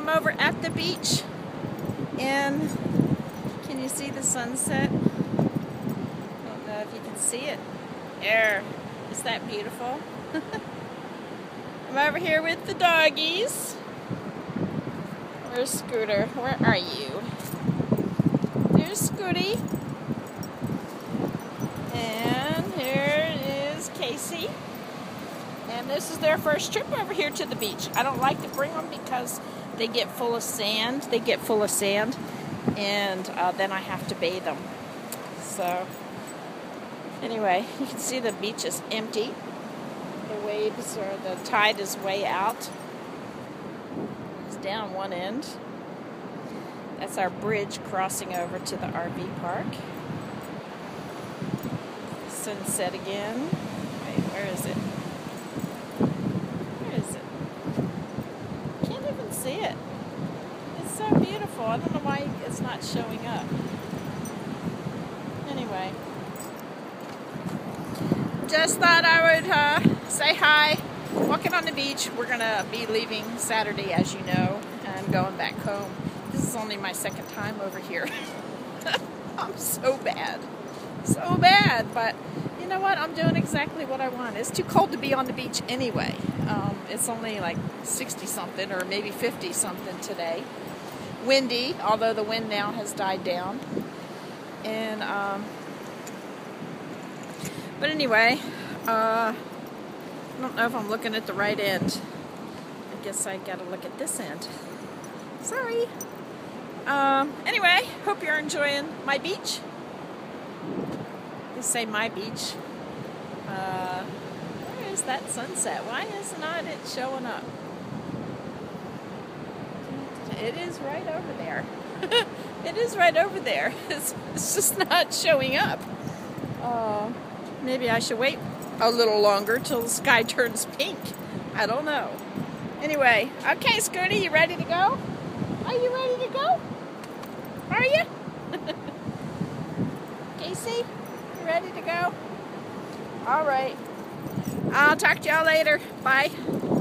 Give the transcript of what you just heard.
I'm over at the beach, and can you see the sunset? I don't know if you can see it. There. Is that beautiful? I'm over here with the doggies. Where's Scooter? Where are you? There's Scooty. And here is Casey. And this is their first trip over here to the beach. I don't like to bring them because they get full of sand. And then I have to bathe them. So, anyway, you can see the beach is empty. The waves, or the tide is way out. It's down one end. That's our bridge crossing over to the RV park. Sunset again. Wait, where is it? Where is it? Can't even see it. It's so beautiful. I don't know why it's not showing up. Anyway. Just thought I would say hi. Walking on the beach. We're going to be leaving Saturday, as you know, and going back home. This is only my second time over here. I'm so bad. So bad. But you know what? I'm doing exactly what I want. It's too cold to be on the beach anyway. It's only like 60-something or maybe 50-something today. Windy, although the wind now has died down. And, but anyway, I don't know if I'm looking at the right end. I guess I gotta look at this end. Sorry. Anyway, hope you're enjoying my beach. Just say my beach. Where is that sunset? Why is not it showing up? It is right over there. It is right over there. It's just not showing up. Maybe I should wait a little longer till the sky turns pink. I don't know. Anyway, okay, Scooty, you ready to go? Are you ready to go? Are you? Casey, you ready to go? All right. I'll talk to y'all later. Bye.